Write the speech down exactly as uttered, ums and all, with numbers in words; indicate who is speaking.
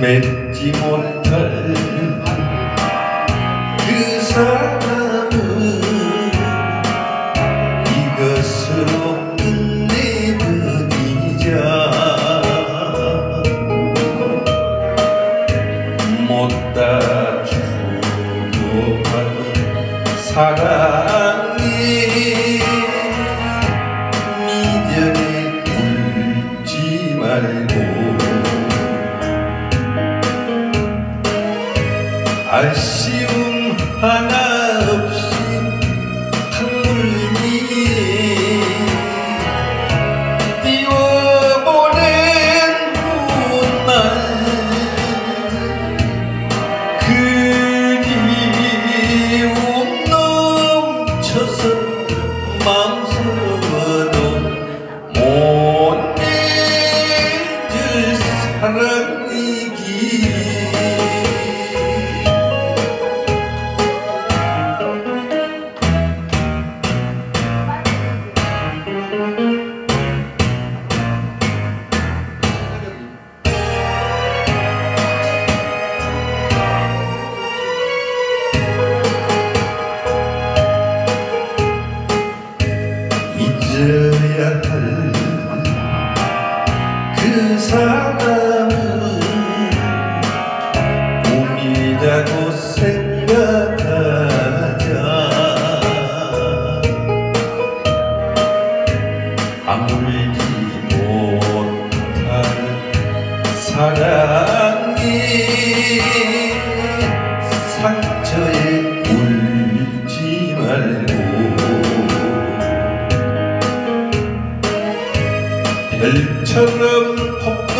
Speaker 1: 맺지 못할 그 사람은 이것으로 끝내버리자. 못다 주고받은 사랑이 미련에 울지 말고 아쉬움 하나 없이 강물 위에 띄워보낸 훗날 그리움 넘쳐서 마음속으로 못 잊을 사랑이기. 잊어야 할 그 사람은 꿈이라고 생각하자. 아물지 못할 사랑이 상처에 울지 말고 별처럼